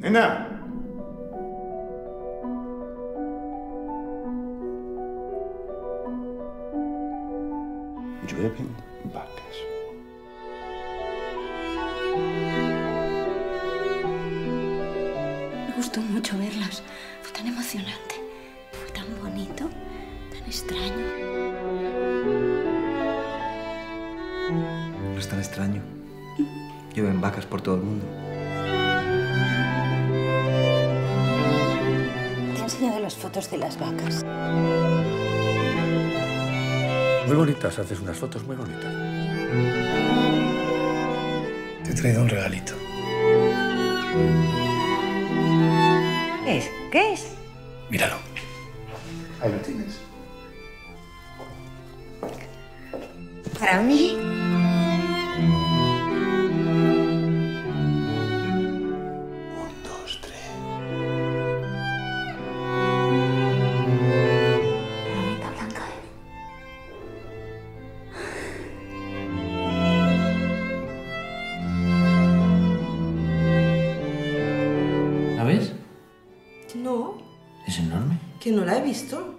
Nena. Llueven vacas. Me gustó mucho verlas. Fue tan emocionante. Fue tan bonito, tan extraño. No es tan extraño. Llueven vacas por todo el mundo. Te he enseñado las fotos de las vacas. Muy bonitas, haces unas fotos muy bonitas. Te he traído un regalito. ¿Qué es? ¿Qué es? Míralo. Ahí lo tienes. ¿Para mí? Mamita blanca, ¿La ves? No, Es enorme. que no la he visto.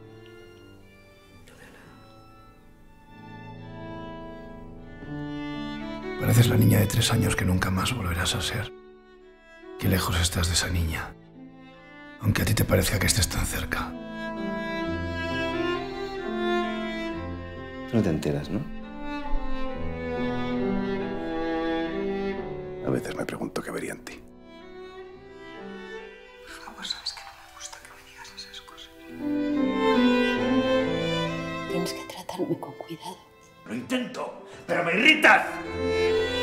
Pareces la niña de 3 años que nunca más volverás a ser. Qué lejos estás de esa niña. Aunque a ti te parezca que estés tan cerca. No te enteras, ¿no? A veces me pregunto qué vería en ti. Por favor, sabes que no me gusta que me digas esas cosas. Tienes que tratarme con cuidado. Lo intento, pero me irritas.